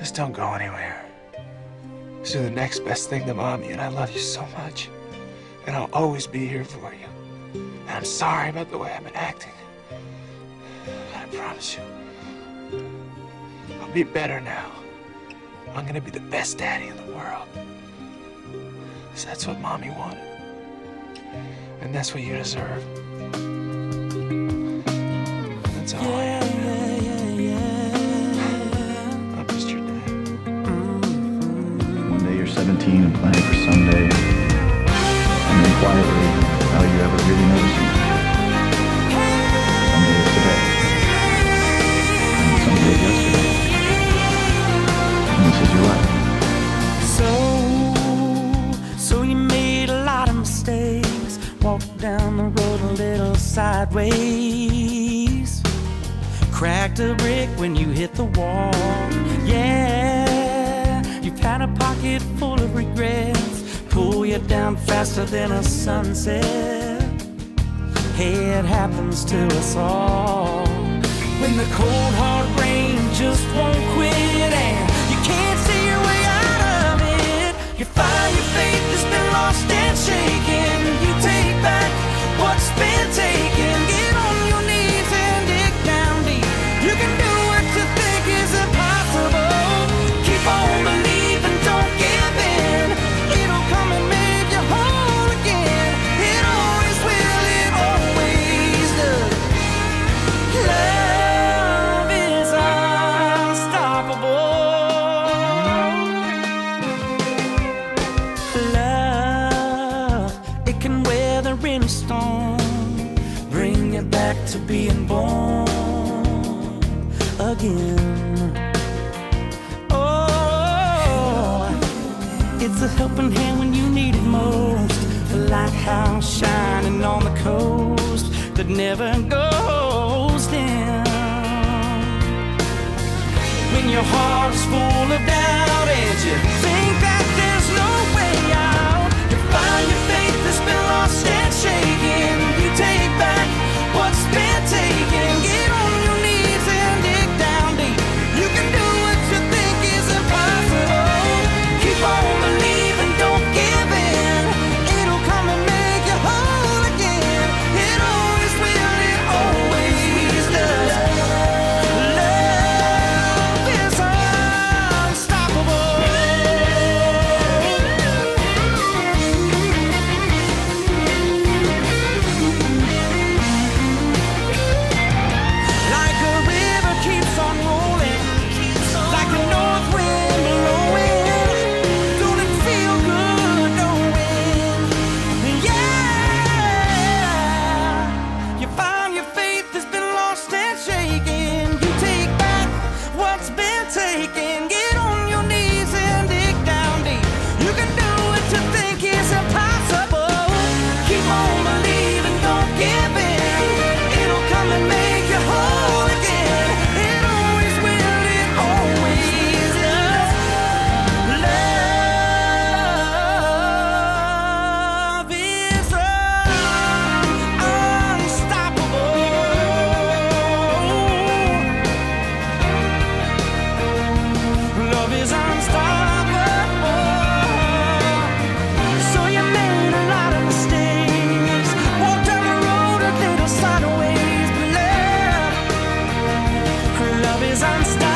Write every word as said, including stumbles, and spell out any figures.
Just don't go anywhere. Just do the next best thing to Mommy, and I love you so much. And I'll always be here for you. And I'm sorry about the way I've been acting. But I promise you, I'll be better now. I'm gonna be the best daddy in the world. Because that's what Mommy wanted. And that's what you deserve. That's all I am. seventeen and planning for someday, and then quietly, without you ever really noticing, someday is today, and someday is yesterday, and this is your life. So, so you made a lot of mistakes, walked down the road a little sideways, cracked a brick when you hit the wall, yeah. You've had a pocket full of regrets, pull you down faster than a sunset. Hey, it happens to us all. When the cold hard rain just won't quit and you can't see your way out of it, you find your faith has been lost and shaken. You take back what's been taken. Get on your knees and dig down deep. You can do what you think is impossible. Keep on believing. To being born again. Oh, it's a helping hand when you need it most. The lighthouse shining on the coast that never goes dim. When your heart is full of doubt and you think that there's no way out, you find your faith has been lost and shaken. You take back what's been taken. Get on your knees and dig down deep. You can do what you think is impossible. Keep on believing, don't give in. It'll come and make you whole again. It always will, it always does. Love is unstoppable. Love is unstoppable.